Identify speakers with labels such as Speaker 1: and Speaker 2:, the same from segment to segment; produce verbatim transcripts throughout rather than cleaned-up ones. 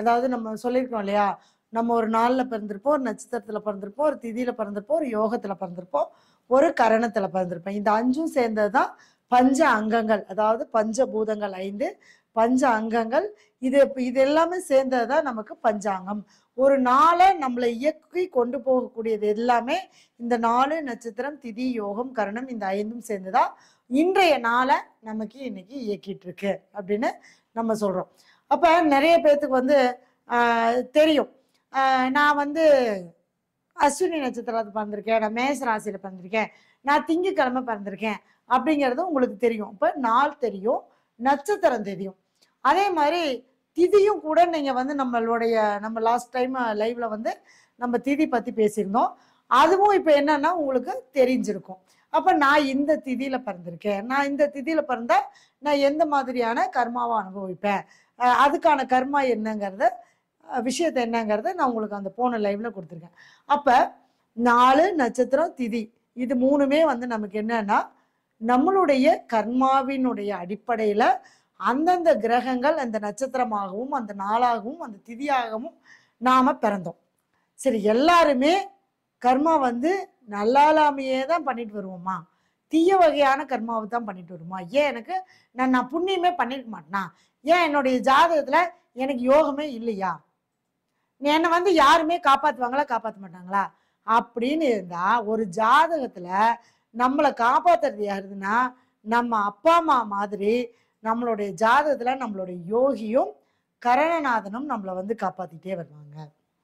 Speaker 1: அதாவது நம்ம சொல்லியிருக்கோம் இல்லையா, நம்ம ஒரு நாளில் பிறந்திருப்போம், ஒரு நட்சத்திரத்தில் பிறந்திருப்போம், ஒரு திதியில் பிறந்திருப்போம், ஒரு யோகத்தில் பிறந்திருப்போம், ஒரு கரணத்தில் பிறந்திருப்போம். இந்த அஞ்சும் சேர்ந்தது தான் பஞ்ச அங்கங்கள். அதாவது பஞ்சபூதங்கள் ஐந்து, பஞ்ச அங்கங்கள். இது இது எல்லாமே சேர்ந்தது தான் நமக்கு பஞ்சாங்கம். ஒரு நாளை நம்மளை இயக்கி கொண்டு போகக்கூடியது எல்லாமே இந்த நாலு நட்சத்திரம், திதி, யோகம், கரணம், இந்த ஐந்தும் சேர்ந்துதான் இன்றைய நாளை நமக்கு இன்னைக்கு இயக்கிட்டு இருக்கு அப்படின்னு நம்ம சொல்றோம். அப்ப நிறைய பேர்த்துக்கு வந்து ஆஹ் தெரியும், ஆஹ் நான் வந்து அஸ்வினி நட்சத்திரத்தை பிறந்திருக்கேன், நான் மேச ராசியில பிறந்திருக்கேன், நான் திங்கக்கிழமை பிறந்திருக்கேன் அப்படிங்கிறது உங்களுக்கு தெரியும். இப்ப நாள் தெரியும், நட்சத்திரம் தெரியும். அதே மாதிரி திதியும் கூட நீங்க வந்து நம்மளுடைய நம்ம லாஸ்ட் டைம் லைவ்ல வந்து நம்ம திதி பத்தி பேசியிருந்தோம். அதுவும் இப்ப என்னன்னா உங்களுக்கு தெரிஞ்சிருக்கும். அப்ப நான் இந்த திதியில பிறந்திருக்கேன், நான் இந்த திதியில பிறந்தா நான் எந்த மாதிரியான கர்மாவை அனுபவிப்பேன், அதுக்கான கர்மா என்னங்கிறத விஷயத்த என்னங்கிறத நான் உங்களுக்கு அந்த போன லைவ்ல கொடுத்துருக்கேன். அப்ப நாலு நட்சத்திரம் திதி இது மூணுமே வந்து நமக்கு என்னன்னா நம்மளுடைய கர்மாவினுடைய அடிப்படையில அந்தந்த கிரகங்கள் அந்த நட்சத்திரமாகவும் அந்த நாளாகவும் அந்த திதியாகவும் நாம பிறந்தோம். சரி, எல்லாருமே கர்மா வந்து நல்லாலாமையே தான் பண்ணிட்டு வருவோமா, தீய வகையான கர்மாவை தான் பண்ணிட்டு வருமா? ஏன் எனக்கு நான் நான் புண்ணியமே பண்ணிருக்க மாட்டேனா? ஏன் என்னுடைய ஜாதகத்துல எனக்கு யோகமே இல்லையா? என்னை வந்து யாருமே காப்பாத்துவாங்களா காப்பாற்ற மாட்டாங்களா அப்படின்னு இருந்தா, ஒரு ஜாதகத்துல நம்மளை காப்பாத்துறது யாருதுன்னா நம்ம அப்பா அம்மா மாதிரி நம்மளுடைய ஜாதகத்துல நம்மளுடைய யோகியும் கரணநாதனும் நம்மளை வந்து காப்பாத்திட்டே வருவாங்க.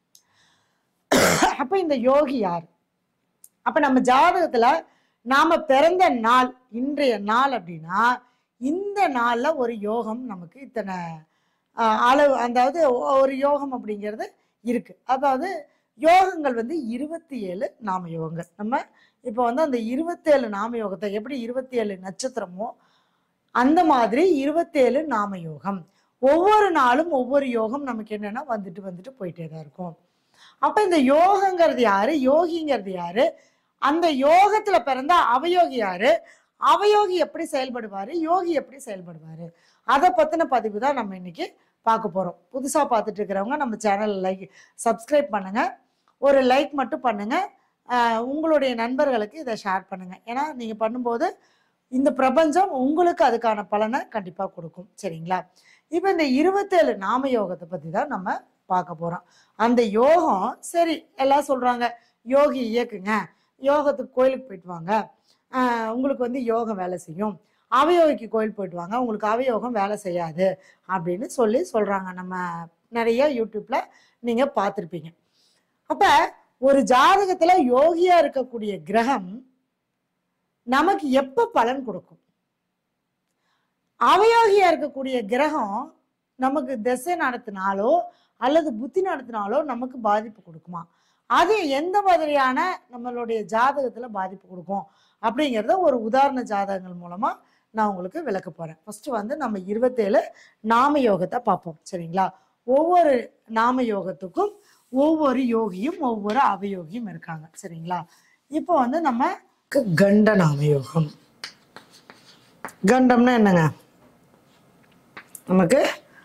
Speaker 1: அப்ப இந்த யோகி யார்? அப்ப நம்ம ஜாதகத்துல நாம பிறந்த நாள் இன்றைய நாள் அப்படின்னா இந்த நாள்ல ஒரு யோகம் நமக்கு இத்தனை அளவு, அதாவது ஒரு யோகம் அப்படிங்கிறது இருக்கு. அதாவது யோகங்கள் வந்து இருபத்தி ஏழு நாம யோகங்கள். நம்ம இப்போ வந்து அந்த இருபத்தி ஏழு நாம யோகத்தை எப்படி இருபத்தி ஏழு நட்சத்திரமோ அந்த மாதிரி இருபத்தி ஏழு நாம யோகம். ஒவ்வொரு நாளும் ஒவ்வொரு யோகம் நமக்கு என்னன்னா வந்துட்டு வந்துட்டு போயிட்டே தான் இருக்கும். அப்ப இந்த யோகங்கிறது யாரு, யோகிங்கிறது யாரு, அந்த யோகத்துல பிறந்த அவயோகி யாரு, அவயோகி எப்படி செயல்படுவாரு, யோகி எப்படி செயல்படுவாரு, அதை பத்தின பதிவு தான் நம்ம இன்னைக்கு பார்க்க போறோம். புதுசா பார்த்துட்டு இருக்கிறவங்க நம்ம சேனல் லைக் சப்ஸ்கிரைப் பண்ணுங்க, ஒரு லைக் மட்டும் பண்ணுங்க, உங்களுடைய நண்பர்களுக்கு இதை ஷேர் பண்ணுங்க. ஏன்னா நீங்க பண்ணும்போது இந்த பிரபஞ்சம் உங்களுக்கு அதுக்கான பலனை கண்டிப்பா கொடுக்கும். சரிங்களா? இப்ப இந்த இருபத்தேழு நாம யோகத்தை பத்தி தான் நம்ம பார்க்க போறோம். அந்த யோகம் சரி எல்லாம் சொல்றாங்க யோகி இயக்குங்க, யோகத்துக்கு கோயிலுக்கு போயிட்டு வாங்க, ஆஹ் உங்களுக்கு வந்து யோகம் வேலை செய்யும், அவயோகிக்கு கோயில் போயிட்டு வாங்க உங்களுக்கு அவயோகம் வேலை செய்யாது அப்படின்னு சொல்லி சொல்றாங்க. நம்ம நிறைய யூடியூப்ல நீங்க பார்த்துருப்பீங்க. அப்ப ஒரு ஜாதகத்துல யோகியா இருக்கக்கூடிய கிரகம் நமக்கு எப்ப பலன் கொடுக்கும்? அவயோகியா இருக்கக்கூடிய கிரகம் நமக்கு திசை நடத்தினாலோ அல்லது புத்தி நடத்தினாலோ நமக்கு பாதிப்பு கொடுக்குமா? அது எந்த மாதிரியான நம்மளுடைய ஜாதகத்துல பாதிப்பு கொடுக்கும் அப்படிங்கிறத ஒரு உதாரண ஜாதகங்கள் மூலமா நான் உங்களுக்கு விளக்க போறேன். ஃபர்ஸ்ட் வந்து நம்ம இருபத்தேழு நாம யோகத்தை பார்ப்போம். சரிங்களா? ஒவ்வொரு நாம யோகத்துக்கும் ஒவ்வொரு யோகியும் ஒவ்வொரு அவயோகியும் இருக்காங்க. சரிங்களா? இப்போ வந்து நம்ம கண்ட நாம யோகம். கண்டம்னா என்னங்க? நமக்கு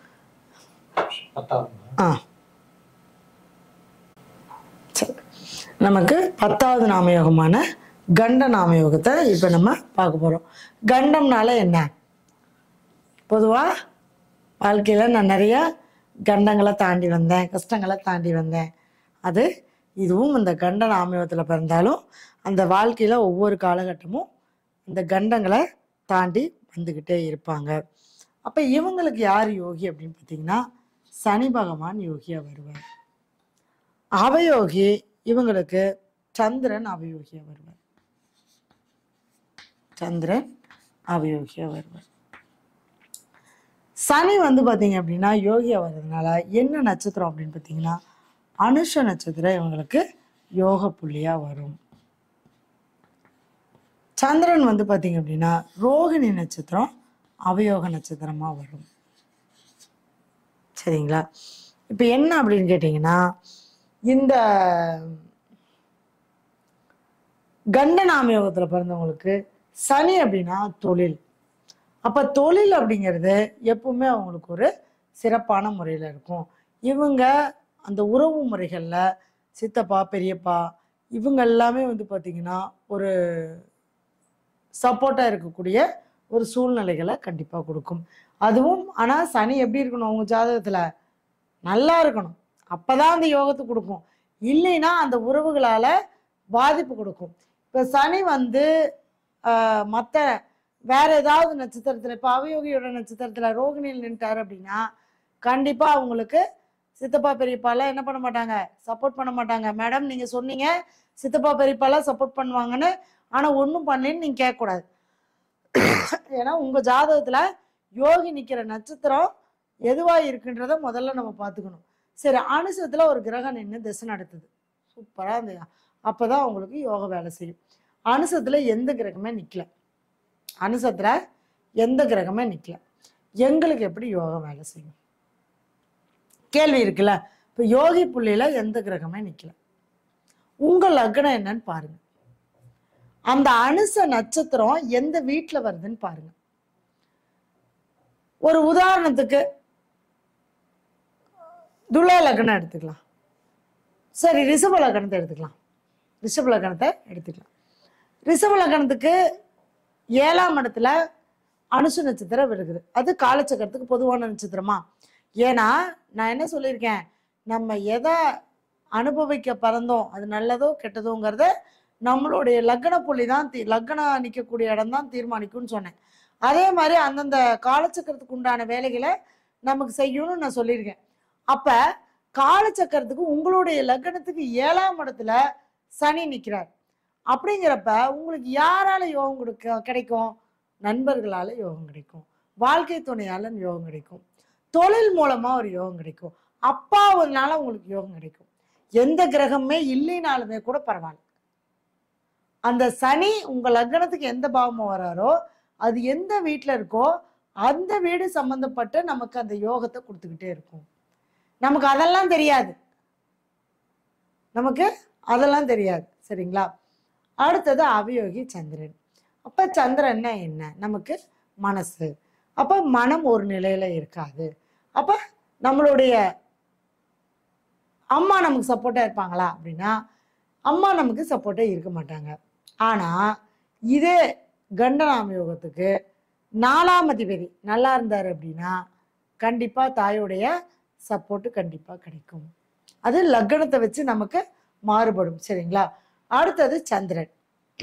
Speaker 1: ஆ நமக்கு பத்தாவது நாமயோகமான கண்ட நாமயோகத்தை இப்போ நம்ம பார்க்க போகிறோம். கண்டம்னால என்ன? பொதுவாக வாழ்க்கையில் நான் நிறைய கண்டங்களை தாண்டி வந்தேன், கஷ்டங்களை தாண்டி வந்தேன். அது இதுவும் இந்த கண்ட நாமயோகத்தில் பிறந்தாலும் அந்த வாழ்க்கையில் ஒவ்வொரு காலகட்டமும் இந்த கண்டங்களை தாண்டி வந்துக்கிட்டே இருப்பாங்க. அப்போ இவங்களுக்கு யார் யோகி அப்படின்னு பார்த்தீங்கன்னா சனி பகவான் யோகியாக வருவார். அவயோகி இவங்களுக்கு சந்திரன் அவயோகியா வருவார். சந்திரன் அவயோகியா வருவார். சனி வந்து பார்த்தீங்க அப்படின்னா யோகியா வர்றதுனால என்ன நட்சத்திரம் அப்படின்னு பார்த்தீங்கன்னா அனுஷ நட்சத்திரம் இவங்களுக்கு யோக புள்ளியா வரும். சந்திரன் வந்து பார்த்தீங்க அப்படின்னா ரோகிணி நட்சத்திரம் அவயோக நட்சத்திரமா வரும். சரிங்களா? இப்போ என்ன அப்படின்னு கேட்டீங்கன்னா இந்த கண்ட நாமயோகத்துல பிறந்தவங்களுக்கு சனி அப்படின்னா தொழில். அப்ப தொழில் அப்படிங்கிறது எப்பவுமே அவங்களுக்கு ஒரு சிறப்பான முறையில இருக்கும். இவங்க அந்த உறவு முறைகளில் சித்தப்பா பெரியப்பா இவங்க எல்லாமே வந்து பார்த்திங்கன்னா ஒரு சப்போர்ட்டாக இருக்கக்கூடிய ஒரு சூழ்நிலைகளை கண்டிப்பாக கொடுக்கும். அதுவும் ஆனால் சனி எப்படி இருக்கணும் அவங்க ஜாதகத்தில் நல்லா இருக்கணும், அப்போ தான் அந்த யோகத்தை கொடுக்கும். இல்லைன்னா அந்த உறவுகளால் பாதிப்பு கொடுக்கும். இப்போ சனி வந்து மற்ற வேற ஏதாவது நட்சத்திரத்தில், இப்போ அவயோகியோட நட்சத்திரத்தில் ரோகிணியில் நின்ட்டார் அப்படின்னா கண்டிப்பாக அவங்களுக்கு சித்தப்பா பெரியப்பாலாம் என்ன பண்ண மாட்டாங்க, சப்போர்ட் பண்ண மாட்டாங்க. மேடம் நீங்கள் சொன்னீங்க சித்தப்பா பெரியப்பாலாம் சப்போர்ட் பண்ணுவாங்கன்னு, ஆனால் ஒன்றும் பண்ணலன்னு நீங்கள் கேட்கக்கூடாது. ஏன்னா உங்கள் ஜாதகத்தில் யோகி நிற்கிற நட்சத்திரம் எதுவாக இருக்குன்றத முதல்ல நம்ம பார்த்துக்கணும். சரி, அனுசத்தில் ஒரு கிரகம் நின்று திசை நடத்துது, சூப்பராக அந்த அப்போ தான் அவங்களுக்கு யோக வேலை செய்யும். அனுசத்தில் எந்த கிரகமே நிற்கல, அனுசத்தில் எந்த கிரகமே நிற்கல, எங்களுக்கு எப்படி யோகம் வேலை செய்யும் கேள்வி இருக்குல்ல. இப்போ யோகி புள்ளியில் எந்த கிரகமே நிற்கல, உங்கள் லக்னம் என்னன்னு பாருங்க, அந்த அனுச நட்சத்திரம் எந்த வீட்டில் வருதுன்னு பாருங்க. ஒரு உதாரணத்துக்கு துலா லக்னம் எடுத்துக்கலாம், சரி ரிஷப லக்னத்தை எடுத்துக்கலாம், ரிஷப லக்னத்தை எடுத்துக்கலாம். ரிஷப லக்னத்துக்கு ஏழாம் இடத்துல அனுசு நட்சத்திரம் இருக்குது, அது காலச்சக்கரத்துக்கு பொதுவான நட்சத்திரமா? ஏன்னா நான் என்ன சொல்லியிருக்கேன், நம்ம எதை அனுபவிக்க பிறந்தோம் அது நல்லதோ கெட்டதோங்கிறத நம்மளுடைய லக்ன புள்ளி தான் தீ லக்னம் நிற்கக்கூடிய இடம் தான் தீர்மானிக்கும்னு சொன்னேன். அதே மாதிரி அந்தந்த காலச்சக்கரத்துக்கு உண்டான வேலைகளை நமக்கு செய்யணும்னு நான் சொல்லியிருக்கேன். அப்போ காலச்சக்கரத்துக்கு உங்களுடைய லக்னத்துக்கு ஏழாம் இடத்துல சனி நிற்கிறார். அப்படிங்கிறப்ப உங்களுக்கு யாரால யோகம் கொடுக்க கிடைக்கும்? நண்பர்களால யோகம் கிடைக்கும், வாழ்க்கை துணையால யோகம் கிடைக்கும், தொழில் மூலமா ஒரு யோகம் கிடைக்கும், அப்பாவதுனால உங்களுக்கு யோகம் கிடைக்கும். எந்த கிரகமே இல்லைனாலுமே கூட பரவாயில்ல, அந்த சனி உங்க லக்னத்துக்கு எந்த பாவமா வராரோ அது எந்த வீட்டில் இருக்கோ அந்த வீடு சம்பந்தப்பட்ட நமக்கு அந்த யோகத்தை கொடுத்துக்கிட்டே இருக்கும். நமக்கு அதெல்லாம் தெரியாது, நமக்கு அதெல்லாம் தெரியாது, சரிங்களா? அடுத்தது அவயோகி சந்திரன். அப்ப சந்திரன்னா என்ன? நமக்கு மனசு. அப்ப மனம் ஒரு நிலையில இருக்காது. அப்ப நம்மளுடைய அம்மா நமக்கு சப்போர்ட்டா இருப்பாங்களா அப்படின்னா அம்மா நமக்கு சப்போர்ட்டே இருக்க மாட்டாங்க. ஆனா இதே கண்டநாம யோகத்துக்கு நாலாம் அதிபதி நல்லா இருந்தாரு அப்படின்னா கண்டிப்பா தாயோடைய சப்போர்ட் கண்டிப்பா கிடைக்கும். அது லக்னத்தை வச்சு நமக்கு மாறுபடும், சரிங்களா? அடுத்தது சந்திரன்.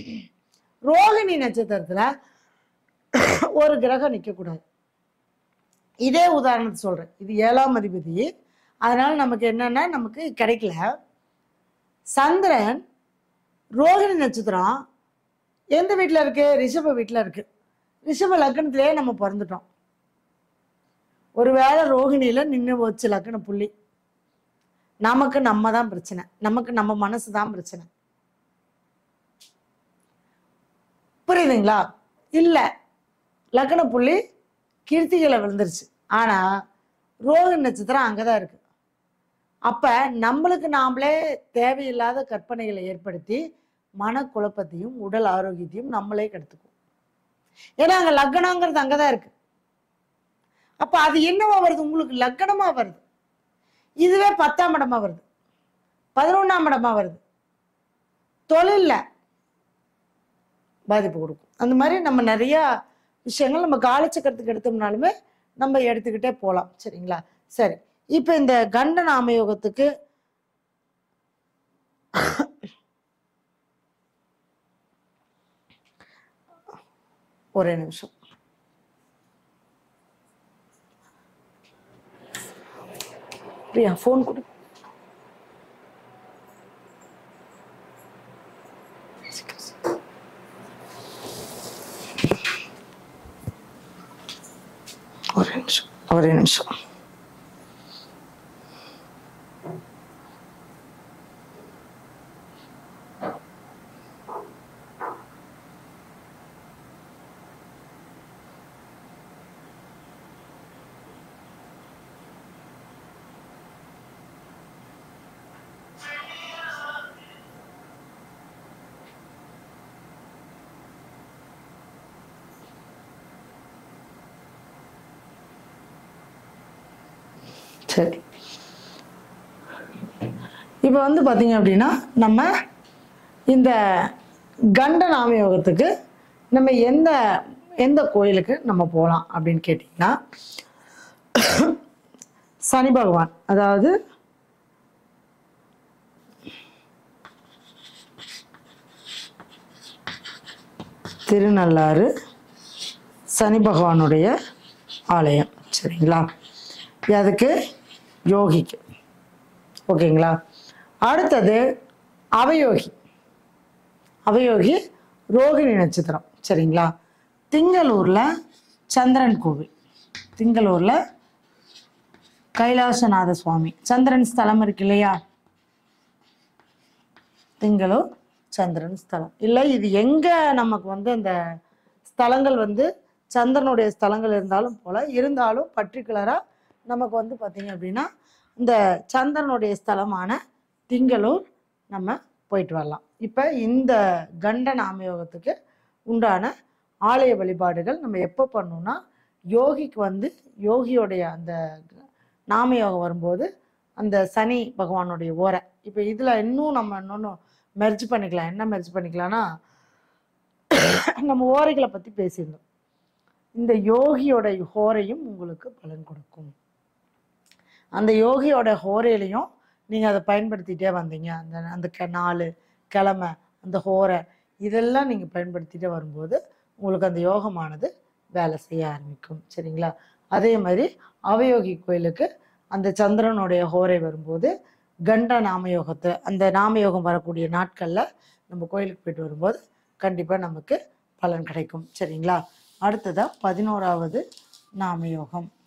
Speaker 1: ரோகிணி நட்சத்திரத்துல ஒரு கிரகம் நிற்கக்கூடாது. இதே உதாரணத்தை சொல்றேன், இது ஏழாம் அதிபதி, அதனால நமக்கு என்னன்னா நமக்கு கிடைக்கல. சந்திரன் ரோகிணி நட்சத்திரம் எந்த வீட்டில் இருக்கு? ரிஷப வீட்டில் இருக்கு. ரிஷப லக்னத்திலேயே நம்ம பிறந்துட்டோம். ஒருவேளை ரோகிணியில நின்று வச்சு லக்ன புள்ளி, நமக்கு நம்ம தான் பிரச்சனை, நமக்கு நம்ம மனசு தான் பிரச்சனை. புரியுதுங்களா? இல்லை, லக்ன புள்ளி கீர்த்திகளை விழுந்துருச்சு, ஆனா ரோகிணி நட்சத்திரம் அங்கதான் இருக்கு. அப்ப நம்மளுக்கு நாமளே தேவையில்லாத கற்பனைகளை ஏற்படுத்தி மனக்குழப்பத்தையும் உடல் ஆரோக்கியத்தையும் நம்மளே கெடுத்துக்குவோம். ஏன்னா அங்க லக்னங்கிறது அங்கதான் இருக்கு. அப்ப அது என்னவா வருது? உங்களுக்கு லக்னமா வருது. இதுவே பத்தாம் இடமா வருது, பதினொன்னாம் இடமா வருது, தொழில்ல பாதிப்பு கொடுக்கும். அந்த மாதிரி நம்ம நிறைய விஷயங்கள் நம்ம காலச்சக்கரத்துக்கு எடுத்தோம்னாலுமே நம்ம எடுத்துக்கிட்டே போகலாம், சரிங்களா? சரி, இப்ப இந்த கண்ட நாம யோகத்துக்கு ஒரே நிமிஷம். பிரியா போன் கொடு. ஒரே நிமிஷம் ஒரே நிமிஷம் சரி. இப்போ வந்து பார்த்தீங்க அப்படின்னா நம்ம இந்த கண்ட நாமயோகத்துக்கு நம்ம எந்த எந்த கோயிலுக்கு நம்ம போகலாம் அப்படின்னு கேட்டிங்கன்னா, சனி பகவான், அதாவது திருநள்ளாறு சனி பகவானுடைய ஆலயம். சரிங்களா? அதுக்கு யோகிக்கு. ஓகேங்களா? அடுத்தது அவயோகி. அவயோகி ரோகிணி நட்சத்திரம். சரிங்களா? திங்களூரில் சந்திரன் கோவில். திங்களூரில் கைலாசநாத சுவாமி சந்திரன் ஸ்தலம் இருக்கு இல்லையா? திங்களூர் சந்திரன் ஸ்தலம். இல்லை, இது எங்கே நமக்கு வந்து அந்த ஸ்தலங்கள் வந்து சந்திரனுடைய ஸ்தலங்கள் இருந்தாலும் போல இருந்தாலும் பர்டிகுலராக நமக்கு வந்து பார்த்தீங்க அப்படின்னா இந்த சந்திரனுடைய ஸ்தலமான திங்களூர் நம்ம போயிட்டு வரலாம். இப்போ இந்த கண்ட நாமயோகத்துக்கு உண்டான ஆலய வழிபாடுகள் நம்ம எப்போ பண்ணோம்னா, யோகிக்கு வந்து யோகியோடைய அந்த நாமயோகம் வரும்போது அந்த சனி பகவானுடைய ஓரை. இப்போ இதில் இன்னும் நம்ம இன்னொன்று மெர்ஜ் பண்ணிக்கலாம். என்ன மெர்ஜ் பண்ணிக்கலாம்னா, நம்ம ஓரைகளை பற்றி பேசியிருந்தோம். இந்த யோகியோட ஹோரையும் உங்களுக்கு பலன் கொடுக்கும். அந்த யோகியோட ஹோரையிலையும் நீங்கள் அதை பயன்படுத்திகிட்டே வந்தீங்க, அந்த அந்த க நாலு கிழமை அந்த ஹோரை இதெல்லாம் நீங்கள் பயன்படுத்திகிட்டே வரும்போது உங்களுக்கு அந்த யோகமானது வேலை செய்ய ஆரம்பிக்கும். சரிங்களா? அதே மாதிரி அவயோகி கோயிலுக்கு அந்த சந்திரனுடைய ஹோரை வரும்போது கண்ட நாமயோகத்தை அந்த நாமயோகம் வரக்கூடிய நாட்களில் நம்ம கோயிலுக்கு போயிட்டு வரும்போது கண்டிப்பாக நமக்கு பலன் கிடைக்கும். சரிங்களா? அடுத்ததாக பதினோராவது நாமயோகம்.